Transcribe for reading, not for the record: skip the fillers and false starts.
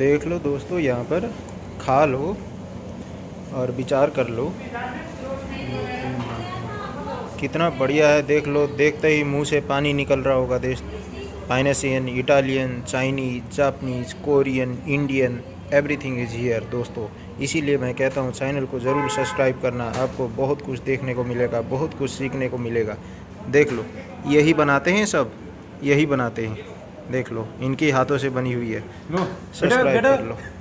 देख लो दोस्तों, यहाँ पर खा लो और विचार कर लो। कितना बढ़िया है, देख लो, देखते ही मुंह से पानी निकल रहा होगा। देश फाइनेशियन, Italian, Chinese, Japanese, Korean, Indian, everything is here दोस्तों। इसीलिए मैं कहता हूँ चैनल को ज़रूर सब्सक्राइब करना, आपको बहुत कुछ देखने को मिलेगा, बहुत कुछ सीखने को मिलेगा। देख लो, यही बनाते हैं, सब यही बनाते हैं। देख लो, इनके हाथों से बनी हुई है। सब्सक्राइब कर लो।